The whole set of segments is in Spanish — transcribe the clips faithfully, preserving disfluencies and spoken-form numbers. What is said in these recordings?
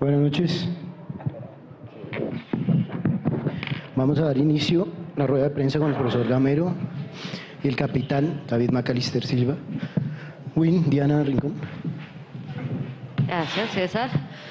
Buenas noches. Vamos a dar inicio a la rueda de prensa con el profesor Gamero y el capitán David Macalister Silva. Win, Diana Rincón. Gracias, César.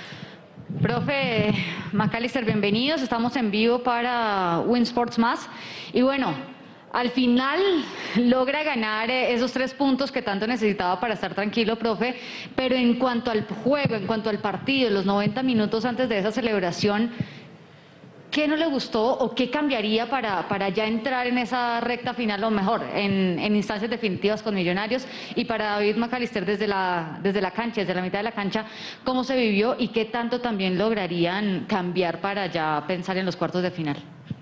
Profe Macalister, bienvenidos. Estamos en vivo para Win Sports Más. Y bueno, al final logra ganar esos tres puntos que tanto necesitaba para estar tranquilo, profe. Pero en cuanto al juego, en cuanto al partido, los noventa minutos antes de esa celebración, ¿qué no le gustó o qué cambiaría para, para ya entrar en esa recta final, o mejor, en, en instancias definitivas con Millonarios? Y para David Macalister, desde la, desde la cancha, desde la mitad de la cancha, ¿cómo se vivió y qué tanto también lograrían cambiar para ya pensar en los cuartos de final?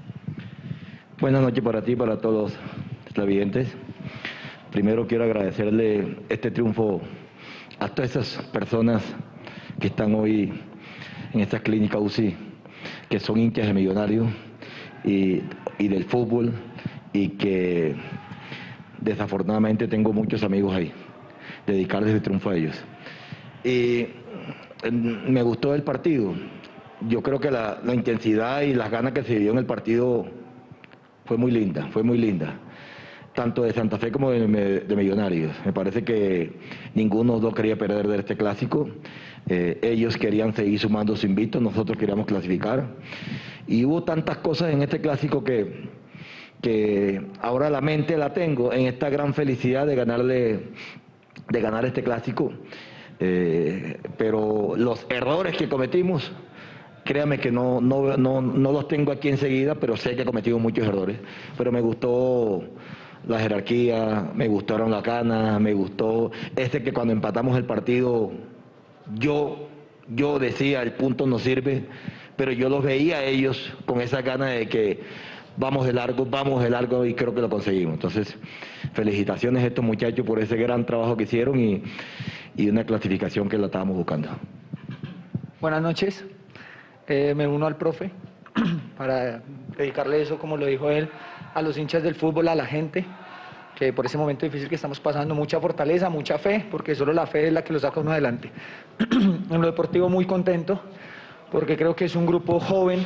Buenas noches para ti y para todos los televidentes. Primero quiero agradecerle este triunfo a todas esas personas que están hoy en esta clínica U C I, que son hinchas de Millonarios y, y del fútbol, y que desafortunadamente tengo muchos amigos ahí, dedicarles el triunfo a ellos. Y me gustó el partido. Yo creo que la, la intensidad y las ganas que se dio en el partido fue muy linda, fue muy linda, tanto de Santa Fe como de, de Millonarios. Me parece que ninguno de los dos quería perder de este clásico. Eh, ellos querían seguir sumando su invito, nosotros queríamos clasificar. Y hubo tantas cosas en este clásico que, que ahora la mente la tengo en esta gran felicidad de ganarle, de ganar este clásico. Eh, pero los errores que cometimos, créame que no, no, no, no los tengo aquí enseguida, pero sé que he cometido muchos errores. Pero me gustó la jerarquía, me gustaron las ganas, me gustó este que cuando empatamos el partido, yo, yo decía, el punto no sirve, pero yo los veía a ellos con esa ganas de que vamos de largo, vamos de largo, y creo que lo conseguimos. Entonces, felicitaciones a estos muchachos por ese gran trabajo que hicieron y, y una clasificación que la estábamos buscando. Buenas noches. Eh, me uno al profe para dedicarle eso, como lo dijo él, a los hinchas del fútbol, a la gente, que por ese momento difícil que estamos pasando, mucha fortaleza, mucha fe, porque solo la fe es la que lo saca uno adelante. En lo deportivo muy contento, porque creo que es un grupo joven,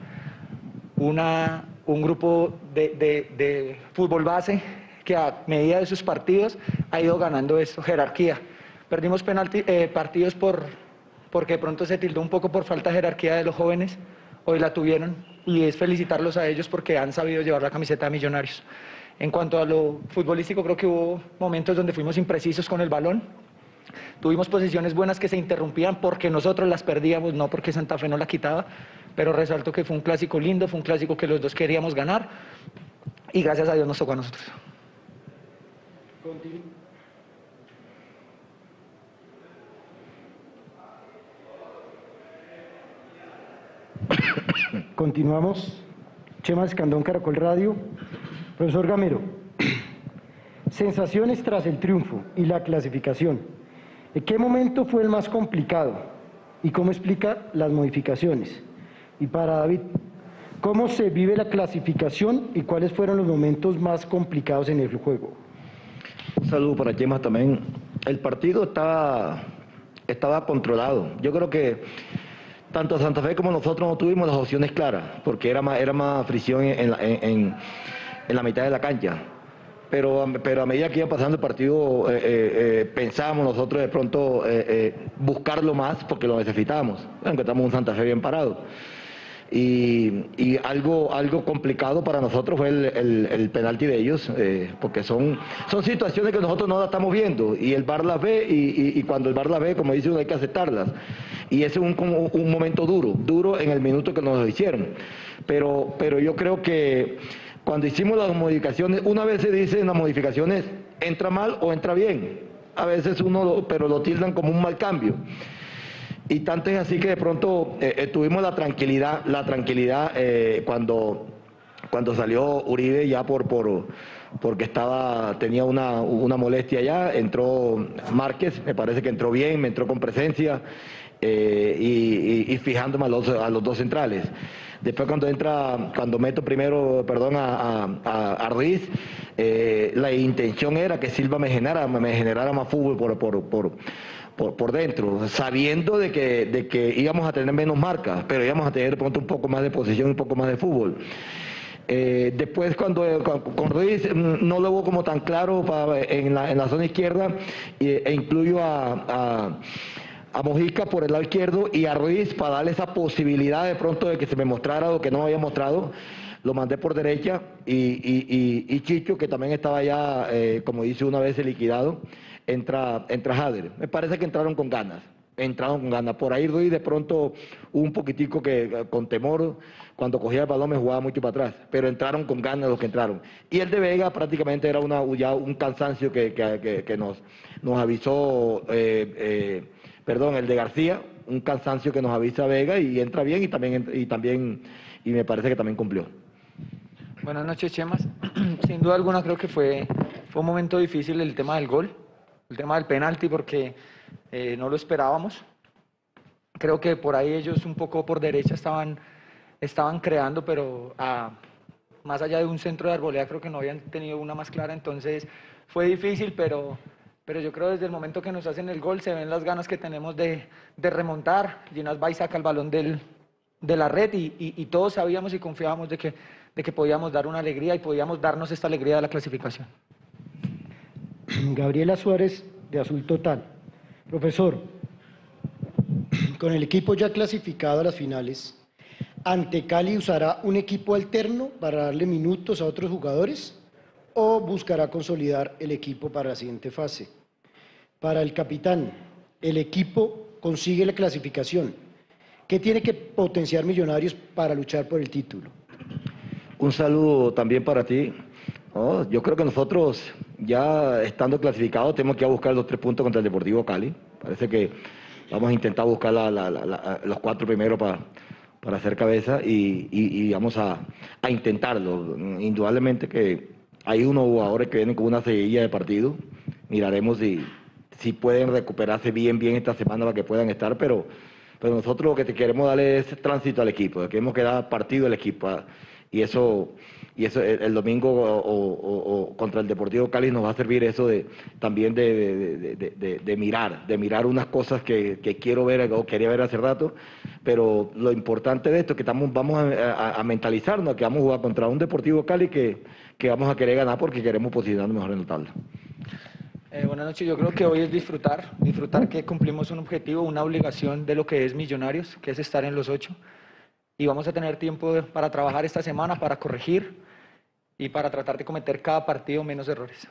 una, un grupo de, de, de fútbol base, que a medida de sus partidos ha ido ganando esto, jerarquía. Perdimos penalti, eh, partidos por... porque de pronto se tildó un poco por falta de jerarquía de los jóvenes, hoy la tuvieron, y es felicitarlos a ellos porque han sabido llevar la camiseta de Millonarios. En cuanto a lo futbolístico, creo que hubo momentos donde fuimos imprecisos con el balón, tuvimos posiciones buenas que se interrumpían porque nosotros las perdíamos, no porque Santa Fe no la quitaba, pero resalto que fue un clásico lindo, fue un clásico que los dos queríamos ganar, y gracias a Dios nos tocó a nosotros. Continúo. Continuamos. Chema Escandón, Caracol Radio. Profesor Gamero, sensaciones tras el triunfo y la clasificación. ¿En qué momento fue el más complicado? ¿Y cómo explica las modificaciones? Y para David, ¿cómo se vive la clasificación y cuáles fueron los momentos más complicados en el juego? Un saludo para Chema también. El partido estaba, estaba controlado. Yo creo que tanto Santa Fe como nosotros no tuvimos las opciones claras, porque era más, era más fricción en la, en, en la mitad de la cancha. Pero, pero a medida que iba pasando el partido, eh, eh, pensábamos nosotros de pronto eh, eh, buscarlo más porque lo necesitábamos. Bueno, que estamos un Santa Fe bien parado. Y, y algo, algo complicado para nosotros fue el, el, el penalti de ellos, eh, porque son, son situaciones que nosotros no las estamos viendo, y el V A R las ve, y, y, y cuando el V A R las ve, como dice uno, hay que aceptarlas. Y ese es un, un, un momento duro, duro en el minuto que nos lo hicieron. Pero, pero yo creo que cuando hicimos las modificaciones, una vez se dice en las modificaciones, entra mal o entra bien. A veces uno, lo, pero lo tildan como un mal cambio. Y tanto es así que de pronto eh, eh, tuvimos la tranquilidad, la tranquilidad eh, cuando, cuando salió Uribe ya por, por porque estaba, tenía una, una molestia ya, entró Márquez, me parece que entró bien, me entró con presencia, eh, y, y, y fijándome a los, a los dos centrales. Después cuando entra, cuando meto primero, perdón, a, a, a Ruiz, eh, la intención era que Silva me generara, me generara más fútbol por, por, por, por, por dentro, sabiendo de que, de que íbamos a tener menos marcas, pero íbamos a tener de pronto un poco más de posesión, un poco más de fútbol. Eh, después cuando con, con Ruiz no lo veo como tan claro para, en, la, en la zona izquierda e, e incluyo a, a, a Mojica por el lado izquierdo y a Ruiz para darle esa posibilidad de pronto de que se me mostrara lo que no me había mostrado. Lo mandé por derecha y, y, y, y Chicho, que también estaba ya, eh, como dice una vez, liquidado, entra, entra Jader. Me parece que entraron con ganas. Entraron con ganas. Por ahí Ruiz de pronto un poquitico que con temor, cuando cogía el balón me jugaba mucho para atrás, pero entraron con ganas los que entraron. Y el de Vega prácticamente era una, ya un cansancio que, que, que, que nos, nos avisó, eh, eh, perdón, el de García, un cansancio que nos avisa Vega y entra bien y también, y también, y me parece que también cumplió. Buenas noches, Chemas. Sin duda alguna creo que fue, fue un momento difícil el tema del gol, el tema del penalti, porque eh, no lo esperábamos. Creo que por ahí ellos un poco por derecha estaban, estaban creando, pero a, más allá de un centro de arboleda creo que no habían tenido una más clara, entonces fue difícil, pero, pero yo creo desde el momento que nos hacen el gol se ven las ganas que tenemos de, de remontar. Ginás va y saca el balón del, de la red y, y, y todos sabíamos y confiábamos de que, de que podíamos dar una alegría y podíamos darnos esta alegría de la clasificación. Gabriela Suárez, de Azul Total. Profesor, con el equipo ya clasificado a las finales, ¿ante Cali usará un equipo alterno para darle minutos a otros jugadores o buscará consolidar el equipo para la siguiente fase? Para el capitán, el equipo consigue la clasificación. ¿Qué tiene que potenciar Millonarios para luchar por el título? Un saludo también para ti. Oh, yo creo que nosotros, ya estando clasificados, tenemos que ir a buscar los tres puntos contra el Deportivo Cali. Parece que vamos a intentar buscar la, la, la, la, los cuatro primeros para, para hacer cabeza y, y, y vamos a, a intentarlo. Indudablemente que hay unos jugadores que vienen con una seguidilla de partido. Miraremos si, si pueden recuperarse bien, bien esta semana para que puedan estar, pero, pero nosotros lo que te queremos darle es tránsito al equipo, queremos que da partido al equipo. Y eso, y eso el, el domingo o, o, o contra el Deportivo Cali nos va a servir eso de también de, de, de, de, de mirar, de mirar unas cosas que, que quiero ver o quería ver hace rato, pero lo importante de esto es que estamos, vamos a, a, a mentalizarnos que vamos a jugar contra un Deportivo Cali que, que vamos a querer ganar porque queremos posicionarnos mejor en la tabla. Eh, buenas noches, yo creo que hoy es disfrutar, disfrutar que cumplimos un objetivo, una obligación de lo que es Millonarios, que es estar en los ocho. Y vamos a tener tiempo para trabajar esta semana, para corregir y para tratar de cometer cada partido menos errores.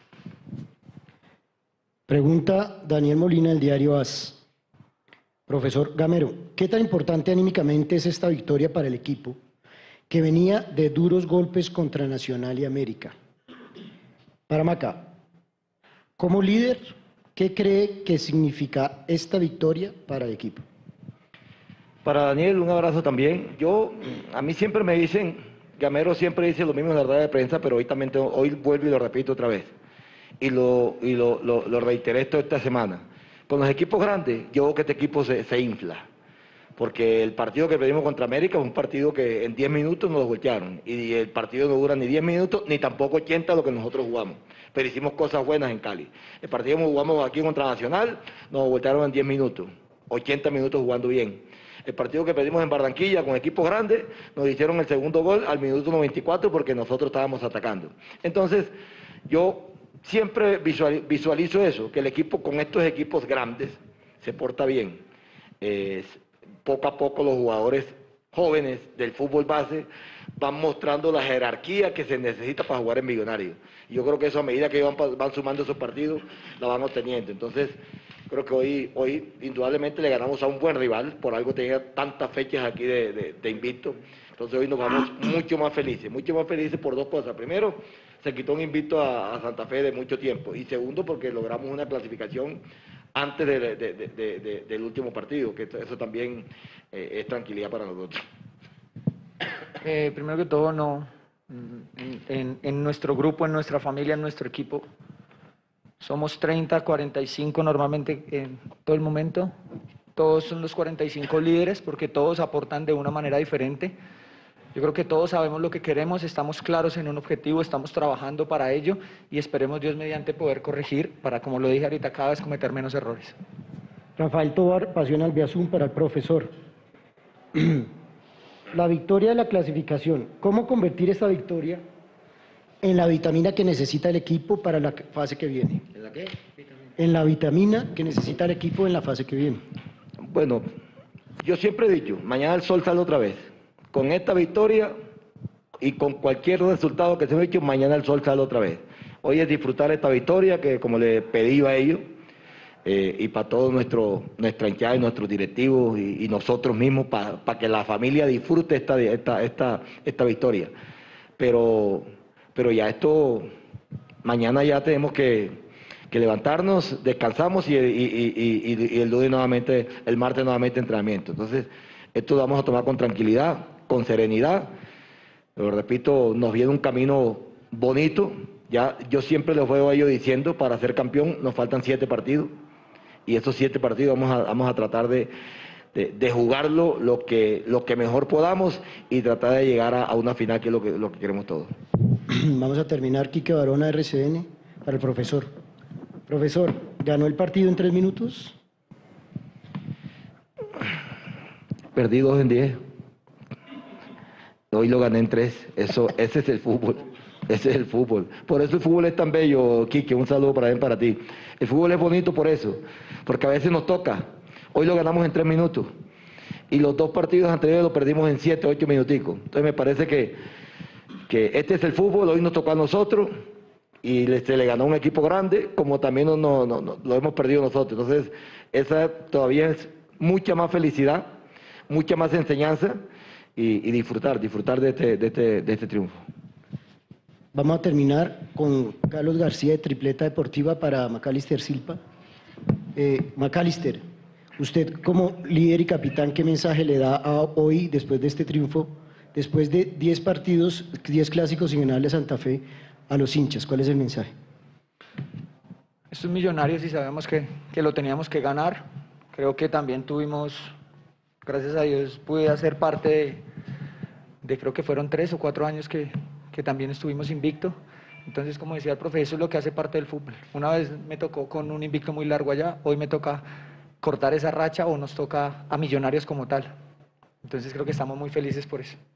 Pregunta Daniel Molina del diario A S. Profesor Gamero, ¿qué tan importante anímicamente es esta victoria para el equipo que venía de duros golpes contra Nacional y América? Para Maca, como líder, ¿qué cree que significa esta victoria para el equipo? Para Daniel, un abrazo también. Yo, a mí siempre me dicen, Gamero siempre dice lo mismo en la rueda de prensa, pero hoy también tengo, hoy vuelvo y lo repito otra vez. Y lo, y lo, lo, lo reiteré toda esta semana. Con los equipos grandes, yo veo que este equipo se, se infla. Porque el partido que perdimos contra América es un partido que en diez minutos nos lo voltearon. Y el partido no dura ni diez minutos, ni tampoco ochenta lo que nosotros jugamos. Pero hicimos cosas buenas en Cali. El partido que jugamos aquí contra Nacional, nos voltearon en diez minutos. ochenta minutos jugando bien. El partido que perdimos en Barranquilla con equipos grandes, nos hicieron el segundo gol al minuto noventa y cuatro porque nosotros estábamos atacando. Entonces, yo siempre visualizo eso, que el equipo con estos equipos grandes se porta bien. Eh, poco a poco los jugadores jóvenes del fútbol base van mostrando la jerarquía que se necesita para jugar en Millonarios. Y yo creo que eso a medida que van, van sumando esos partidos, la van obteniendo. Entonces, creo que hoy, hoy indudablemente le ganamos a un buen rival, por algo tenía tantas fechas aquí de, de, de invicto. Entonces hoy nos vamos mucho más felices, mucho más felices por dos cosas. Primero, se quitó un invicto a, a Santa Fe de mucho tiempo. Y segundo, porque logramos una clasificación antes de, de, de, de, de, del último partido, que eso también eh, es tranquilidad para nosotros. Eh, primero que todo, no, en, en, en nuestro grupo, en nuestra familia, en nuestro equipo, somos treinta, cuarenta y cinco normalmente en todo el momento. Todos son los cuarenta y cinco líderes porque todos aportan de una manera diferente. Yo creo que todos sabemos lo que queremos, estamos claros en un objetivo, estamos trabajando para ello y esperemos Dios mediante poder corregir para, como lo dije ahorita, cada vez cometer menos errores. Rafael Tovar, Pasión Albiazún, para el profesor. La victoria de la clasificación. ¿Cómo convertir esta victoria en la vitamina que necesita el equipo para la fase que viene? ¿En la qué? En la vitamina que necesita el equipo en la fase que viene. Bueno, yo siempre he dicho, mañana el sol sale otra vez. Con esta victoria y con cualquier resultado que se me hecho, mañana el sol sale otra vez. Hoy es disfrutar esta victoria que, como le pedí a ellos, eh, y para todos nuestro, nuestra hinchada y nuestros directivos y, y nosotros mismos, para pa que la familia disfrute esta, esta, esta, esta victoria. Pero, pero ya esto, mañana ya tenemos que, que levantarnos, descansamos y, y, y, y, y el lunes nuevamente, el martes nuevamente entrenamiento. Entonces, esto lo vamos a tomar con tranquilidad, con serenidad. Pero repito, nos viene un camino bonito. Ya yo siempre les veo a ellos diciendo, para ser campeón nos faltan siete partidos. Y esos siete partidos vamos a, vamos a tratar de, de, de jugarlo lo que, lo que mejor podamos y tratar de llegar a, a una final, que es lo que, lo que queremos todos. Vamos a terminar. Quique Barona, R C N, para el profesor. Profesor, ¿ganó el partido en tres minutos? Perdí dos en diez. Hoy lo gané en tres. Eso, ese es el fútbol. Ese es el fútbol. Por eso el fútbol es tan bello, Quique. Un saludo para él, para ti. El fútbol es bonito por eso. Porque a veces nos toca. Hoy lo ganamos en tres minutos. Y los dos partidos anteriores lo perdimos en siete, ocho minuticos. Entonces me parece que, que este es el fútbol. Hoy nos tocó a nosotros. Y le, se le ganó un equipo grande, como también no, no, no, no, lo hemos perdido nosotros. Entonces, esa todavía es mucha más felicidad, mucha más enseñanza y, y disfrutar, disfrutar de este, de, este, de este triunfo. Vamos a terminar con Carlos García de Tripleta Deportiva para Macalister Silva. Eh, Macalister, usted como líder y capitán, ¿qué mensaje le da a hoy, después de este triunfo, después de diez partidos, diez clásicos sin ganarle a Santa Fe, a los hinchas? ¿Cuál es el mensaje? Estos Millonarios, y sabemos que, que lo teníamos que ganar. Creo que también tuvimos, gracias a Dios, pude hacer parte de, de creo que fueron tres o cuatro años que, que también estuvimos invicto. Entonces, como decía el profe, eso es lo que hace parte del fútbol. Una vez me tocó con un invicto muy largo allá, hoy me toca cortar esa racha o nos toca a Millonarios como tal. Entonces creo que estamos muy felices por eso.